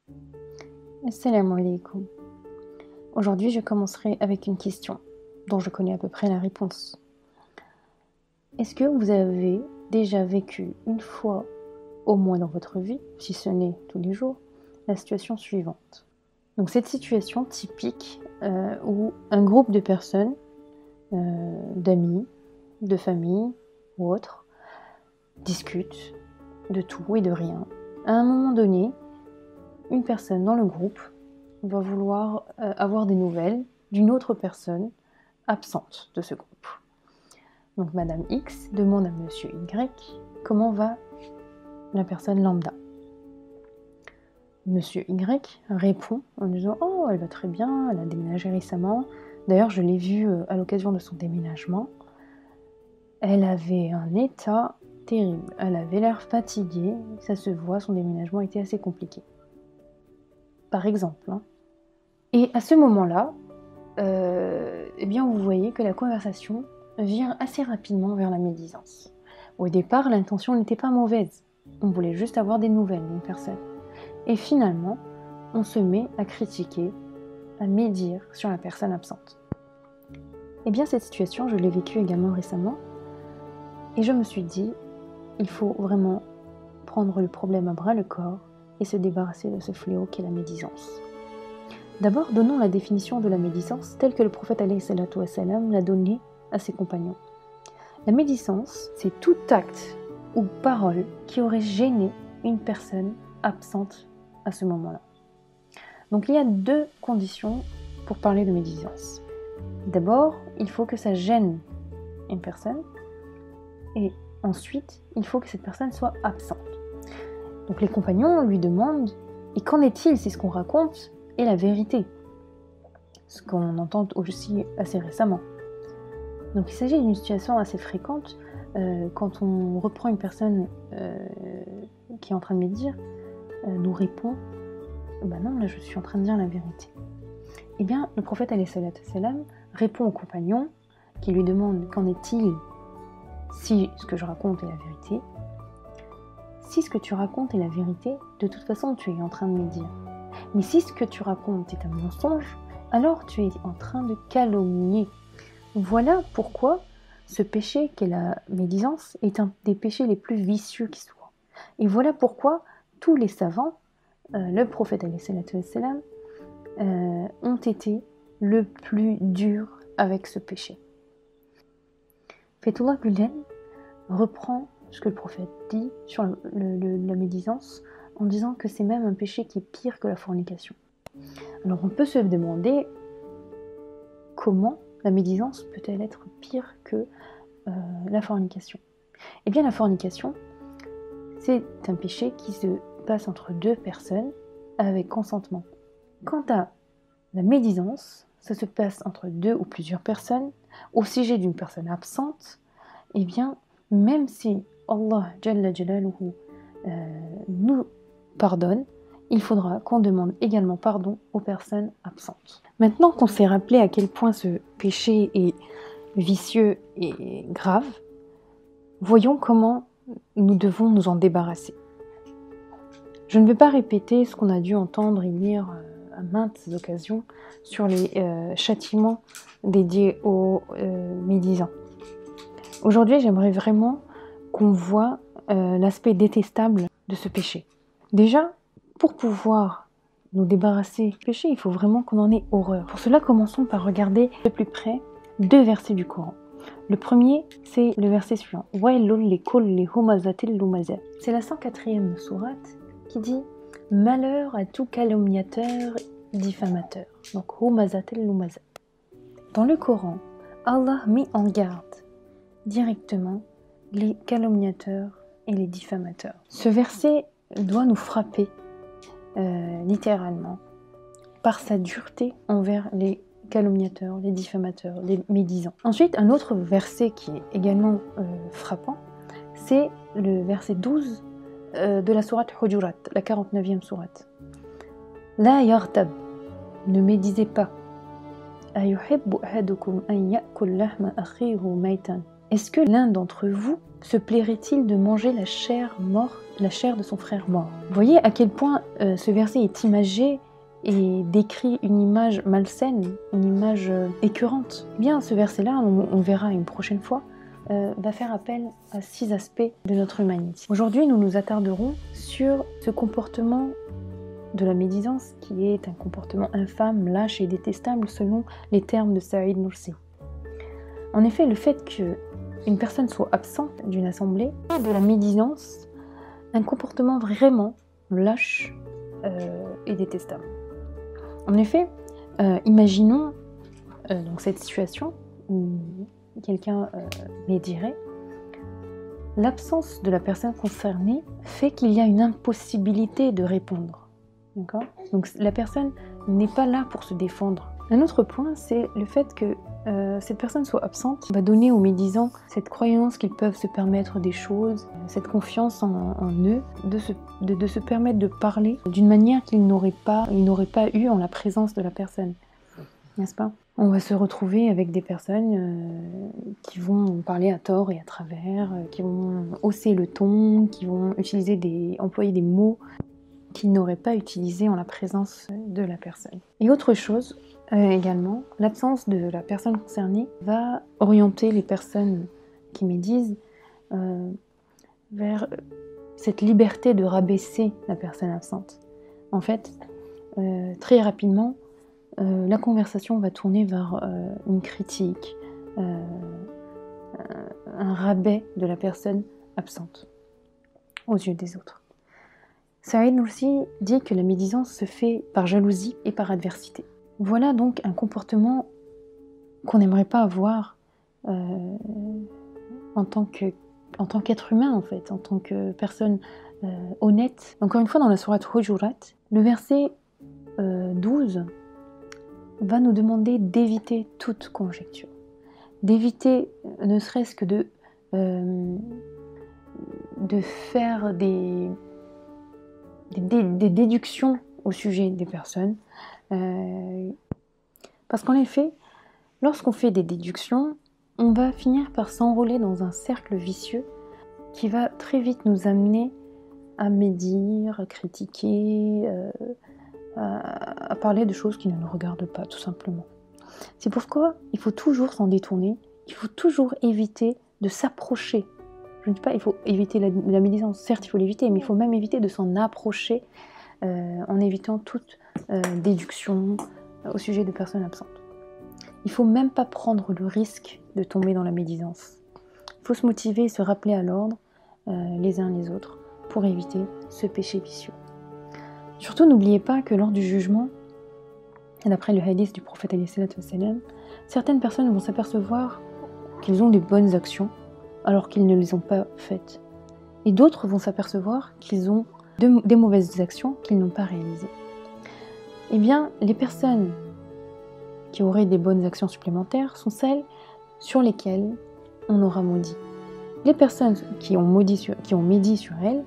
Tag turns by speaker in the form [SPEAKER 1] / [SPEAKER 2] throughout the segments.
[SPEAKER 1] Assalamu alaikum. Aujourd'hui, je commencerai avec une question dont je connais à peu près la réponse. Est-ce que vous avez déjà vécu une fois, au moins dans votre vie, si ce n'est tous les jours, la situation suivante? Donc cette situation typique où un groupe de personnes, d'amis, de famille ou autres, discutent de tout et de rien. À un moment donné, une personne dans le groupe va vouloir avoir des nouvelles d'une autre personne absente de ce groupe. Donc Madame X demande à Monsieur Y comment va la personne lambda. Monsieur Y répond en disant « Oh, elle va très bien, elle a déménagé récemment. D'ailleurs, je l'ai vue à l'occasion de son déménagement. Elle avait un état terrible. Elle avait l'air fatiguée. Ça se voit, son déménagement était assez compliqué. » Par exemple. Et à ce moment-là, eh bien, vous voyez que la conversation vire assez rapidement vers la médisance. Au départ, l'intention n'était pas mauvaise. On voulait juste avoir des nouvelles d'une personne. Et finalement, on se met à critiquer, à médire sur la personne absente. Eh bien, cette situation, je l'ai vécue également récemment. Et je me suis dit, il faut vraiment prendre le problème à bras-le-corps et se débarrasser de ce fléau qu'est la médisance. D'abord, donnons la définition de la médisance telle que le prophète alayhi salatu wassalam l'a donnée à ses compagnons. La médisance, c'est tout acte ou parole qui aurait gêné une personne absente à ce moment-là. Donc il y a deux conditions pour parler de médisance. D'abord, il faut que ça gêne une personne et ensuite, il faut que cette personne soit absente. Donc les compagnons lui demandent « Et qu'en est-il si ce qu'on raconte est la vérité ?» Ce qu'on entend aussi assez récemment. Donc il s'agit d'une situation assez fréquente quand on reprend une personne qui est en train de médire, nous répond « non, là je suis en train de dire la vérité ». Eh bien, le prophète alayhi salatu wassalam répond aux compagnons qui lui demandent « Qu'en est-il si ce que je raconte est la vérité ?» Si ce que tu racontes est la vérité, de toute façon tu es en train de médire. Mais si ce que tu racontes est un mensonge, alors tu es en train de calomnier. Voilà pourquoi ce péché qu'est la médisance est un des péchés les plus vicieux qui soient. Et voilà pourquoi tous les savants, le prophète alayhi salatu wassalam, ont été le plus durs avec ce péché. Fethullah Gülen reprend ce que le prophète dit sur la médisance en disant que c'est même un péché qui est pire que la fornication. Alors on peut se demander comment la médisance peut-elle être pire que la fornication. Eh bien la fornication, c'est un péché qui se passe entre deux personnes avec consentement. Quant à la médisance, ça se passe entre deux ou plusieurs personnes au sujet d'une personne absente. Eh bien, même si Allah Jalla Jalaluhu nous pardonne, il faudra qu'on demande également pardon aux personnes absentes. Maintenant qu'on s'est rappelé à quel point ce péché est vicieux et grave, voyons comment nous devons nous en débarrasser. Je ne vais pas répéter ce qu'on a dû entendre et lire à maintes occasions sur les châtiments dédiés aux médisants. Aujourd'hui, j'aimerais vraiment qu'on voit l'aspect détestable de ce péché. Déjà, pour pouvoir nous débarrasser du péché, il faut vraiment qu'on en ait horreur. Pour cela, commençons par regarder de plus près deux versets du Coran. Le premier, c'est le verset suivant. C'est la 104e sourate qui dit « Malheur à tout calomniateur, diffamateur ». Donc, humazatel lumazat. Dans le Coran, Allah met en garde directement les calomniateurs et les diffamateurs. Ce verset doit nous frapper littéralement par sa dureté envers les calomniateurs, les diffamateurs, les médisants. Ensuite, un autre verset qui est également frappant, c'est le verset 12 de la sourate Hujurat, la 49e sourate. La yartab, ne médisez pas. Ayuhibbu ahadukum an ya'kul lahma akhihi maytan Est-ce que l'un d'entre vous se plairait-il de manger la chair de son frère mort? Vous voyez à quel point ce verset est imagé et décrit une image malsaine, une image écœurante. Eh bien, ce verset-là, on verra une prochaine fois, va faire appel à 6 aspects de notre humanité. Aujourd'hui, nous nous attarderons sur ce comportement de la médisance qui est un comportement infâme, lâche et détestable selon les termes de Saïd Nursi. En effet, le fait qu'une personne soit absente d'une assemblée est de la médisance, un comportement vraiment lâche et détestable. En effet, imaginons donc cette situation où quelqu'un médirait. L'absence de la personne concernée fait qu'il y a une impossibilité de répondre. D'accord ? Donc la personne n'est pas là pour se défendre. Un autre point, c'est le fait que cette personne soit absente va donner aux médisants cette croyance qu'ils peuvent se permettre des choses, cette confiance en eux, de se permettre de parler d'une manière qu'ils n'auraient pas eu en la présence de la personne. N'est-ce pas ? On va se retrouver avec des personnes qui vont parler à tort et à travers, qui vont hausser le ton, qui vont employer des mots qu'ils n'auraient pas utilisés en la présence de la personne. Et autre chose, également, l'absence de la personne concernée va orienter les personnes qui médisent vers cette liberté de rabaisser la personne absente. En fait, très rapidement, la conversation va tourner vers une critique, un rabais de la personne absente aux yeux des autres. Saïd Nursi dit que la médisance se fait par jalousie et par adversité. Voilà donc un comportement qu'on n'aimerait pas avoir en tant qu'être humain, en fait, en tant que personne honnête. Encore une fois, dans la sourate Hujurat, le verset 12 va nous demander d'éviter toute conjecture, d'éviter ne serait-ce que de faire des déductions au sujet des personnes. Parce qu'en effet, lorsqu'on fait des déductions, on va finir par s'enrôler dans un cercle vicieux qui va très vite nous amener à médire, à critiquer, à parler de choses qui ne nous regardent pas, tout simplement. C'est pourquoi il faut toujours s'en détourner, il faut toujours éviter de s'approcher. Je ne dis pas qu'il faut éviter la médisance, certes il faut l'éviter, mais il faut même éviter de s'en approcher en évitant toute déduction au sujet de personnes absentes. Il ne faut même pas prendre le risque de tomber dans la médisance. Il faut se motiver et se rappeler à l'ordre les uns les autres pour éviter ce péché vicieux. Surtout, n'oubliez pas que lors du jugement, d'après le hadith du prophète ﷺ, certaines personnes vont s'apercevoir qu'ils ont des bonnes actions alors qu'ils ne les ont pas faites. Et d'autres vont s'apercevoir qu'ils ont des mauvaises actions qu'ils n'ont pas réalisées. Eh bien, les personnes qui auraient des bonnes actions supplémentaires sont celles sur lesquelles on aura maudit. Les personnes qui ont médit sur elles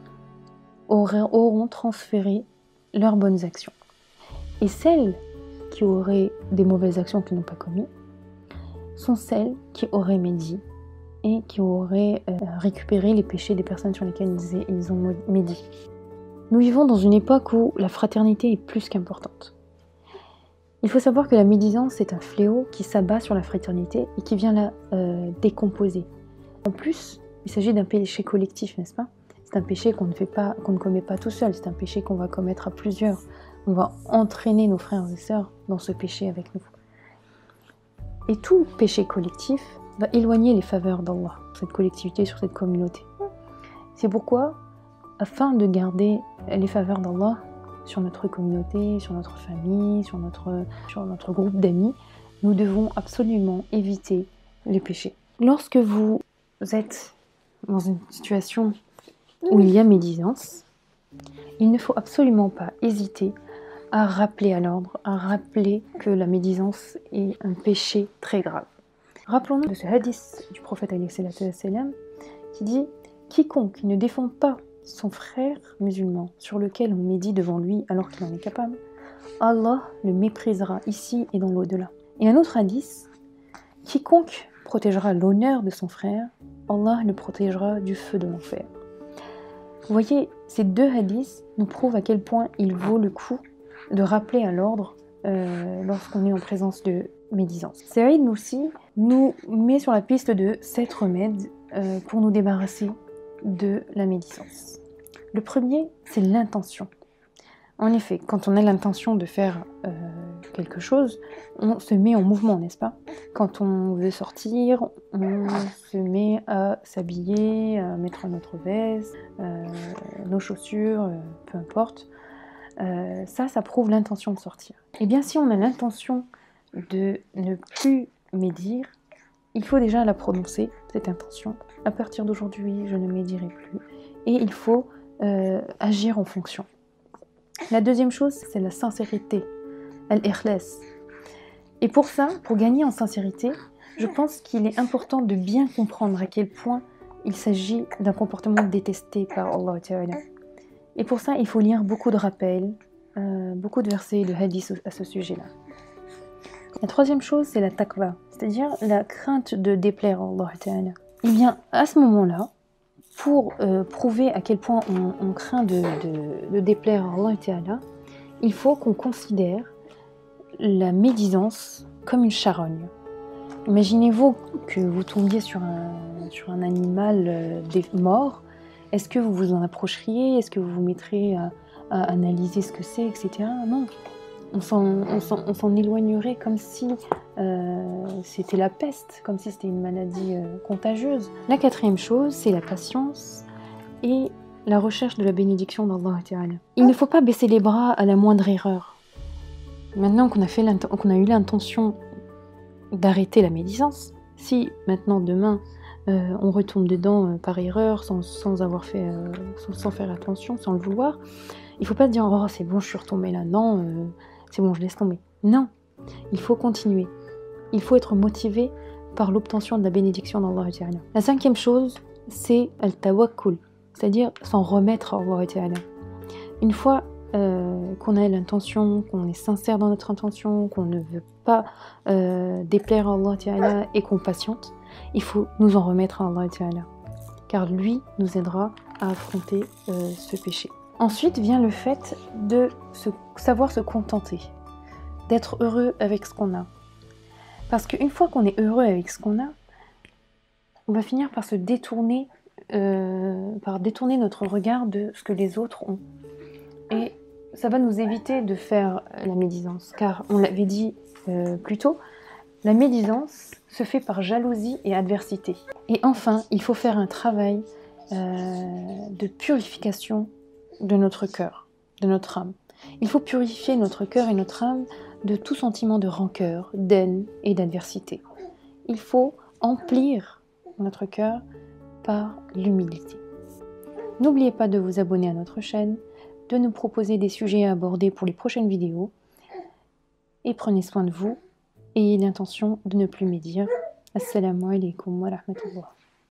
[SPEAKER 1] auront transféré leurs bonnes actions. Et celles qui auraient des mauvaises actions qu'ils n'ont pas commises sont celles qui auraient médit et qui auraient récupéré les péchés des personnes sur lesquelles ils ont médit. Nous vivons dans une époque où la fraternité est plus qu'importante. Il faut savoir que la médisance est un fléau qui s'abat sur la fraternité et qui vient la décomposer. En plus, il s'agit d'un péché collectif, n'est-ce pas ? C'est un péché qu'on ne commet pas tout seul, c'est un péché qu'on va commettre à plusieurs. On va entraîner nos frères et sœurs dans ce péché avec nous. Et tout péché collectif va éloigner les faveurs d'Allah, cette collectivité, sur cette communauté. C'est pourquoi, afin de garder les faveurs d'Allah sur notre communauté, sur notre famille, sur notre groupe d'amis, nous devons absolument éviter les péchés. Lorsque vous êtes dans une situation où il y a médisance, il ne faut absolument pas hésiter à rappeler à l'ordre, à rappeler que la médisance est un péché très grave. Rappelons-nous de ce hadith du prophète ﷺ qui dit « Quiconque ne défend pas son frère musulman sur lequel on médit devant lui alors qu'il en est capable, Allah le méprisera ici et dans l'au-delà. » Et un autre hadith « Quiconque protégera l'honneur de son frère, Allah le protégera du feu de l'enfer. Vous voyez, ces deux hadiths nous prouvent à quel point il vaut le coup de rappeler à l'ordre lorsqu'on est en présence de médisance. Saïd aussi nous met sur la piste de 7 remèdes pour nous débarrasser de la médisance. Le premier, c'est l'intention. En effet, quand on a l'intention de faire quelque chose, on se met en mouvement, n'est-ce pas? Quand on veut sortir, on se met à s'habiller, à mettre notre veste, nos chaussures, peu importe. Ça prouve l'intention de sortir. Et bien, si on a l'intention de ne plus médire, il faut déjà la prononcer, cette intention. À partir d'aujourd'hui, je ne médirai plus. Et il faut agir en fonction. La deuxième chose, c'est la sincérité, al-ikhlas. Et pour ça, pour gagner en sincérité, je pense qu'il est important de bien comprendre à quel point il s'agit d'un comportement détesté par Allah Ta'ala. Et pour ça, il faut lire beaucoup de rappels, beaucoup de versets et de hadiths à ce sujet-là. La troisième chose, c'est la taqwa, c'est-à-dire la crainte de déplaire à Allah Ta'ala. Et bien, à ce moment-là, pour prouver à quel point on craint de déplaire à Allah Ta'ala, il faut qu'on considère la médisance comme une charogne. Imaginez-vous que vous tombiez sur un animal mort. Est-ce que vous vous en approcheriez? Est-ce que vous vous mettriez à analyser ce que c'est, etc. Non. On s'en éloignerait comme si c'était la peste, comme si c'était une maladie contagieuse. La quatrième chose, c'est la patience et la recherche de la bénédiction d'Allah Ta'ala. Il ne faut pas baisser les bras à la moindre erreur. Maintenant qu'on a eu l'intention d'arrêter la médisance, si maintenant, demain, on retombe dedans par erreur, sans faire attention, sans le vouloir, il ne faut pas se dire « Oh, c'est bon, je suis retombée là. » Non, c'est bon, je laisse tomber. Non, il faut continuer. Il faut être motivé par l'obtention de la bénédiction d'Allah Ta'ala. La cinquième chose, c'est al-tawakkul, c'est-à-dire s'en remettre à Allah Ta'ala. Une fois qu'on a l'intention, qu'on est sincère dans notre intention, qu'on ne veut pas déplaire à Allah Ta'ala et qu'on patiente, il faut nous en remettre à Allah Ta'ala, car lui nous aidera à affronter ce péché. Ensuite vient le fait de savoir se contenter, d'être heureux avec ce qu'on a. Parce qu'une fois qu'on est heureux avec ce qu'on a, on va finir par se détourner, par détourner notre regard de ce que les autres ont. Et ça va nous éviter de faire la médisance, car on l'avait dit plus tôt, la médisance se fait par jalousie et adversité. Et enfin, il faut faire un travail de purification de notre cœur, de notre âme. Il faut purifier notre cœur et notre âme de tout sentiment de rancœur, d'haine et d'adversité. Il faut emplir notre cœur par l'humilité. N'oubliez pas de vous abonner à notre chaîne, de nous proposer des sujets à aborder pour les prochaines vidéos, et prenez soin de vous, et ayez l'intention de ne plus médire. Assalamu alaikum wa rahmatullah.